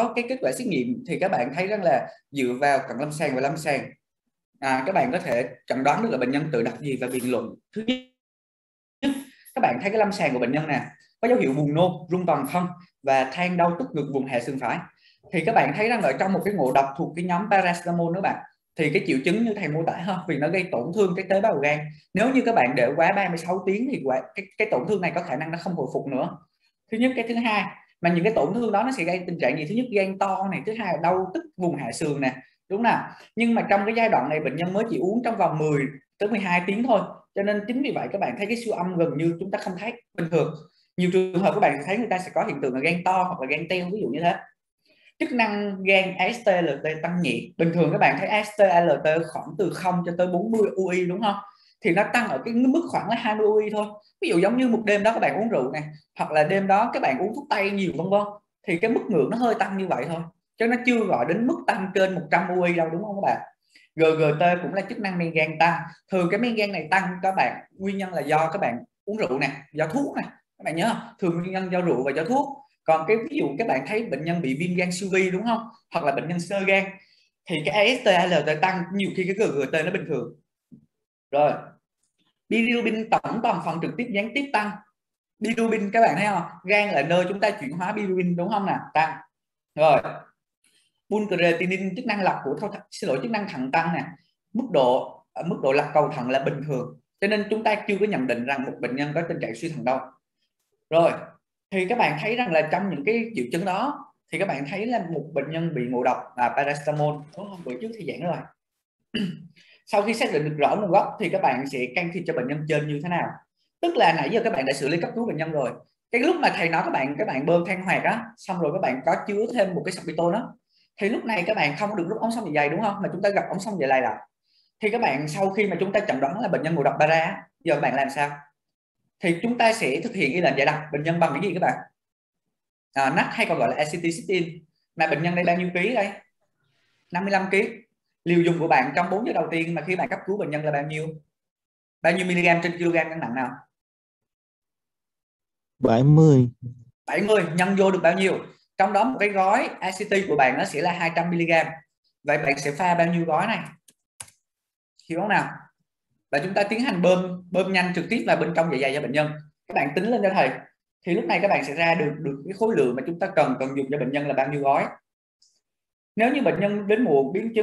cái kết quả xét nghiệm thì các bạn thấy rằng là dựa vào cận lâm sàng và lâm sàng, các bạn có thể chẩn đoán được là bệnh nhân tự đặt gì và biện luận. Thứ nhất, các bạn thấy cái lâm sàng của bệnh nhân nè, có dấu hiệu buồn nôn, rung toàn thân và than đau tức ngực vùng hệ sườn phải. Thì các bạn thấy rằng ở trong một cái ngộ độc thuộc cái nhóm paracetamol đó bạn, thì cái triệu chứng như thầy mô tả hơn, vì nó gây tổn thương cái tế bào gan. Nếu như các bạn để quá 36 tiếng thì cái tổn thương này có khả năng nó không hồi phục nữa. Thứ nhất. Cái thứ hai, mà những cái tổn thương đó nó sẽ gây tình trạng gì? Thứ nhất, gan to này, thứ hai là đau tức vùng hạ sườn nè, đúng nào? Nhưng mà trong cái giai đoạn này bệnh nhân mới chỉ uống trong vòng 10 tới 12 tiếng thôi, cho nên chính vì vậy các bạn thấy cái siêu âm gần như chúng ta không thấy bình thường. Nhiều trường hợp các bạn thấy người ta sẽ có hiện tượng là gan to hoặc là gan teo, ví dụ như thế. Chức năng gan AST-ALT tăng nhẹ. Bình thường các bạn thấy AST-ALT khoảng từ 0 cho tới 40 UI đúng không? Thì nó tăng ở cái mức khoảng là 20 UI thôi. Ví dụ giống như một đêm đó các bạn uống rượu này, hoặc là đêm đó các bạn uống thuốc tây nhiều vân vân, thì cái mức ngưỡng nó hơi tăng như vậy thôi, chứ nó chưa gọi đến mức tăng trên 100 UI đâu, đúng không các bạn? GGT cũng là chức năng men gan tăng. Thường cái men gan này tăng các bạn, nguyên nhân là do các bạn uống rượu nè, do thuốc nè, các bạn nhớ không? Thường nguyên nhân do rượu và do thuốc. Còn cái ví dụ các bạn thấy bệnh nhân bị viêm gan siêu vi đúng không, hoặc là bệnh nhân xơ gan, thì cái AST-ALT tăng, nhiều khi cái GGT nó bình thường. Rồi bilirubin tổng toàn phần trực tiếp gián tiếp tăng. Bilirubin các bạn thấy không, gan là nơi chúng ta chuyển hóa bilirubin đúng không nào, tăng. Rồi pancreatinin, chức năng lọc của chức năng thận tăng nè. Mức độ lọc cầu thận là bình thường, cho nên chúng ta chưa có nhận định rằng một bệnh nhân có tình trạng suy thận đâu. Rồi thì các bạn thấy rằng là trong những cái triệu chứng đó thì các bạn thấy là một bệnh nhân bị ngộ độc paracetamol, đúng không? Bữa trước thì giảng rồi. Sau khi xác định được rõ nguồn gốc thì các bạn sẽ can thiệp cho bệnh nhân trên như thế nào. Tức là nãy giờ các bạn đã xử lý cấp cứu bệnh nhân rồi. Cái lúc mà thầy nói các bạn bơm than hoạt á, xong rồi các bạn có chứa thêm một cái sorbitol đó, thì lúc này các bạn không được rút ống sống dạ dày đúng không, mà chúng ta gặp ống sống dạ dày lại. Thì các bạn sau khi mà chúng ta chẩn đoán là bệnh nhân ngộ độc para, giờ các bạn làm sao? Thì chúng ta sẽ thực hiện cái lệnh giải độc bệnh nhân bằng cái gì các bạn? NAC hay còn gọi là acetylcysteine. Mà bệnh nhân đây bao nhiêu ký đây? 55 kg. Liều dùng của bạn trong 4 giờ đầu tiên mà khi bạn cấp cứu bệnh nhân là bao nhiêu? Bao nhiêu mg trên kg cân nặng nào? 70. 70 nhân vô được bao nhiêu? Trong đó một cái gói acetyl của bạn nó sẽ là 200 mg. Vậy bạn sẽ pha bao nhiêu gói này? Hiểu không nào? Và chúng ta tiến hành bơm nhanh trực tiếp vào bên trong dạ dày cho bệnh nhân. Các bạn tính lên cho thầy. Thì lúc này các bạn sẽ ra được cái khối lượng mà chúng ta cần dùng cho bệnh nhân là bao nhiêu gói. Nếu như bệnh nhân đến muộn biến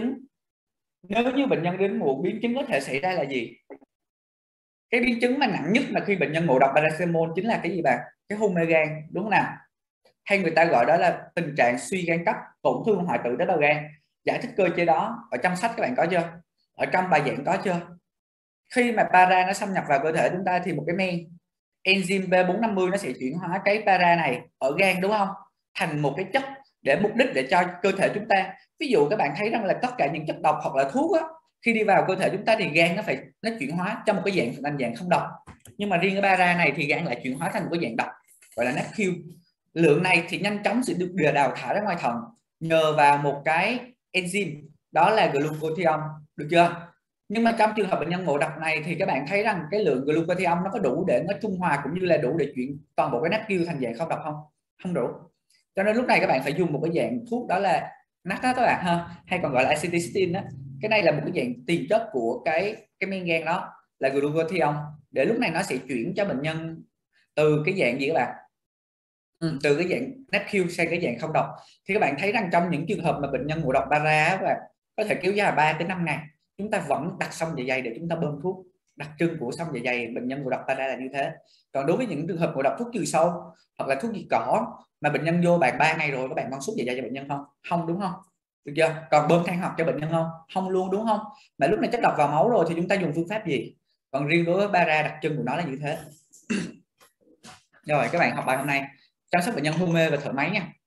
chứng có thể xảy ra là gì? Cái biến chứng mà nặng nhất mà khi bệnh nhân ngộ độc paracetamol chính là cái gì bạn? Cái hôn mê gan, đúng không nào? Hay người ta gọi đó là tình trạng suy gan cấp, tổn thương hoại tử tế bào gan. Giải thích cơ chế đó ở trong sách các bạn có chưa? Ở trong bài giảng có chưa? Khi mà para nó xâm nhập vào cơ thể chúng ta thì một cái enzyme B450 nó sẽ chuyển hóa cái para này ở gan, đúng không, thành một cái chất để mục đích để cho cơ thể chúng ta. Ví dụ các bạn thấy rằng là tất cả những chất độc hoặc là thuốc á, khi đi vào cơ thể chúng ta thì gan nó chuyển hóa trong một cái dạng không độc, nhưng mà riêng cái para này thì gan lại chuyển hóa thành một cái dạng độc gọi là NACQ. Lượng này thì nhanh chóng sẽ được đào thải ra ngoài thận nhờ vào một cái enzyme đó là glutathione, được chưa? Nhưng mà trong trường hợp bệnh nhân ngộ độc này thì các bạn thấy rằng cái lượng glutathione nó có đủ để nó trung hòa cũng như là đủ để chuyển toàn bộ cái NACQ thành dạng không độc không? Không đủ. Cho nên lúc này các bạn phải dùng một cái dạng thuốc đó là NAC đó các bạn ha, hay còn gọi là acetylcysteine đó. Cái này là một cái dạng tiền chất của cái men gan đó là glutathione, để lúc này nó sẽ chuyển cho bệnh nhân từ cái dạng gì các bạn? Từ cái dạng NACQ sang cái dạng không độc. Thì các bạn thấy rằng trong những trường hợp mà bệnh nhân ngộ độc para các bạn có thể kéo dài 3 tới 5 ngày, chúng ta vẫn đặt xông dạ dày để chúng ta bơm thuốc. Đặc trưng của xông dạ dày bệnh nhân ngộ độc para là như thế. Còn đối với những trường hợp ngộ độc thuốc trừ sâu hoặc là thuốc diệt cỏ mà bệnh nhân vô bạn 3 ngày rồi các bạn còn sút dạ dày cho bệnh nhân không? Không, đúng không? Được chưa? Còn bơm than hoạt cho bệnh nhân không? Không luôn, đúng không? Mà lúc này chất độc vào máu rồi thì chúng ta dùng phương pháp gì? Còn riêng đối với para đặc trưng của nó là như thế. Rồi các bạn học bài hôm nay chăm sóc bệnh nhân hôn mê và thở máy nha.